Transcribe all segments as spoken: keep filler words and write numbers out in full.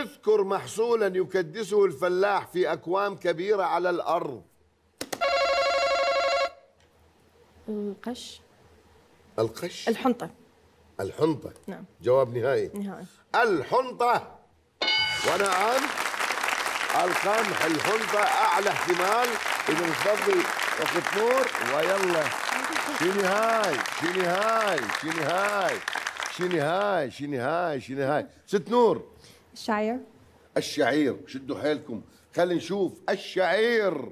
اذكر محصولا يكدسه الفلاح في أكوام كبيرة على الأرض. القش. القش. الحنطة. الحنطة. نعم. جواب نهائي. نهائي. الحنطة. ونعم القمح. الحنطة أعلى احتمال. إذا تفضلي أخت نور ويلا. شنو هاي؟ شنو هاي؟ شنو هاي؟ شنو هاي؟ شنو هاي؟ شنو هاي؟ ست نور. الشعير. الشعير. شدوا حيلكم خلينا نشوف الشعير.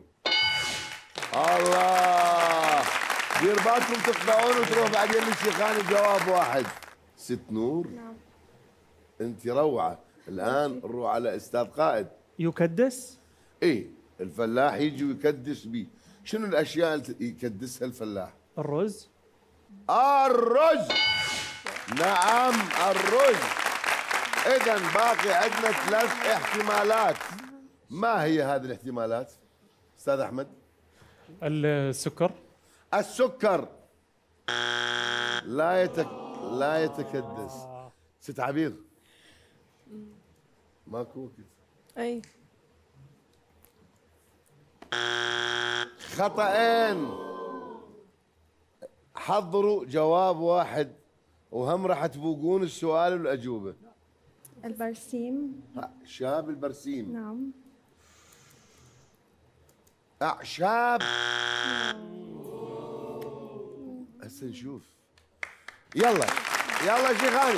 الله دير بالكم تقطعون وتروح بعدين للشيخان الجواب واحد. ست نور. نعم. انت روعه. الان نروح على استاذ قائد. يكدس؟ ايه الفلاح يجي ويكدس بيه. شنو الاشياء اللي يكدسها الفلاح؟ الرز. الرز. نعم الرز. اذا باقي عندنا ثلاث احتمالات. ما هي هذه الاحتمالات استاذ احمد؟ السكر. السكر لا يتك... لا يتكدس. ست عبير ماكو اي خطأين. حضروا جواب واحد وهم راح تفوقون السؤال والاجوبه. البرسيم. اعشاب البرسيم. نعم. اعشاب. هسه نشوف. يلا يلا شيخاني.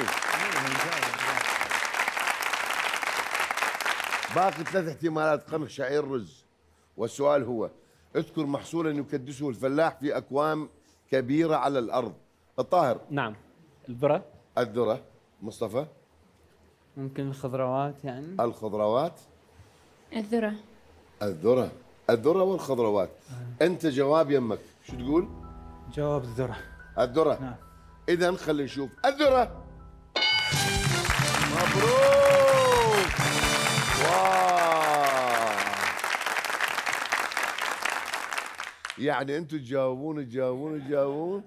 باقي ثلاث احتمالات: قمح، شعير، رز. والسؤال هو: اذكر محصولا يكدسه الفلاح في اكوام كبيره على الارض. الطاهر. نعم. الذرة. الذره. مصطفى. ممكن الخضروات يعني. الخضروات. الذرة. الذره. الذره والخضروات. انت جواب يمك شو تقول؟ جواب الذرة. الذره. نعم. اذا خلينا نشوف الذره. مبروك. واو. يعني انتم تجاوبون تجاوبون تجاوبون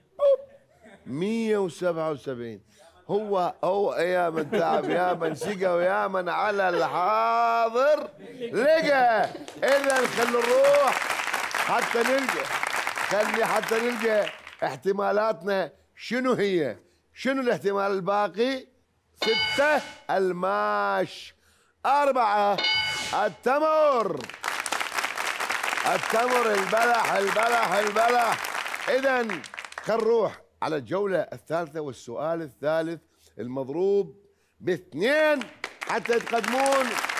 مية وسبعة وسبعين. هو هو يا من تعب يا من سقى ويا من على الحاضر لقى. اذا خلينا نروح حتى نلقى. خلي حتى نلقى احتمالاتنا شنو هي. شنو الاحتمال الباقي؟ ستة الماش. أربعة التمر. التمر البلح البلح البلح. إذا خلينا نروح على الجولة الثالثة والسؤال الثالث المضروب باثنين حتى يتقدمون